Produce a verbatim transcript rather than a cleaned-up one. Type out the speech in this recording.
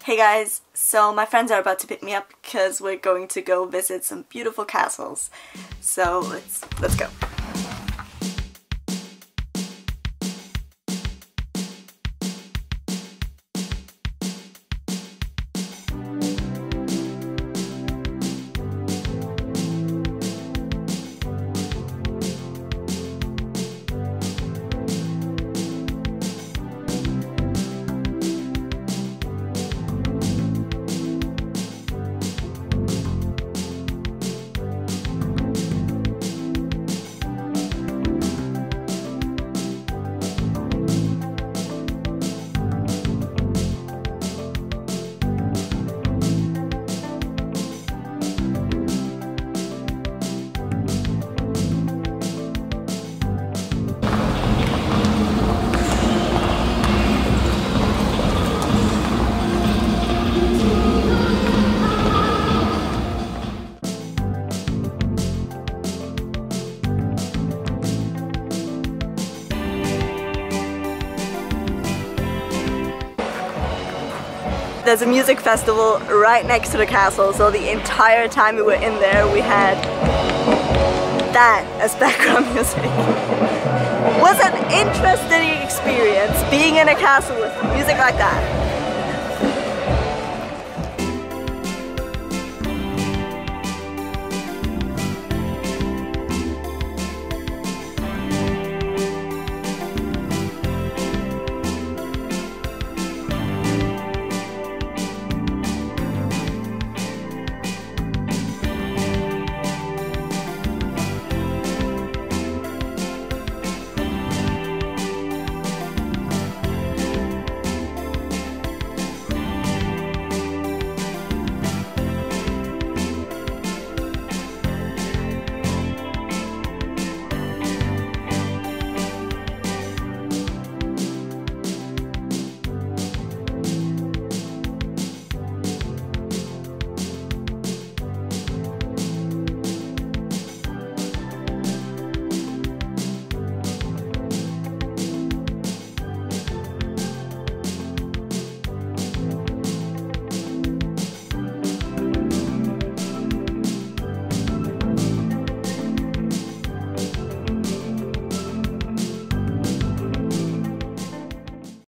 Hey guys, so my friends are about to pick me up because we're going to go visit some beautiful castles. So let's let's go. There's a music festival right next to the castle, so the entire time we were in there we had that as background music. Was an interesting experience being in a castle with music like that.